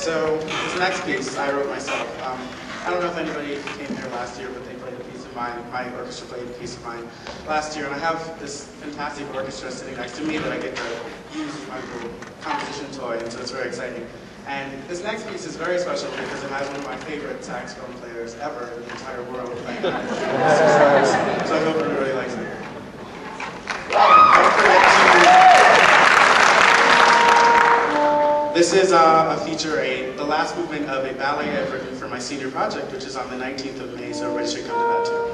So this next piece I wrote myself. I don't know if anybody came here last year, but they played a piece of mine. My orchestra played a piece of mine last year, and I have this fantastic orchestra sitting next to me that I get to use as my little composition toy, and so it's very exciting. And this next piece is very special because it has one of my favorite saxophone players ever in the entire world playing it. So I hope everybody likes it. This is a feature, the last movement of a ballet I've written for my senior project, which is on the 19th of May, so everybody should come to that too.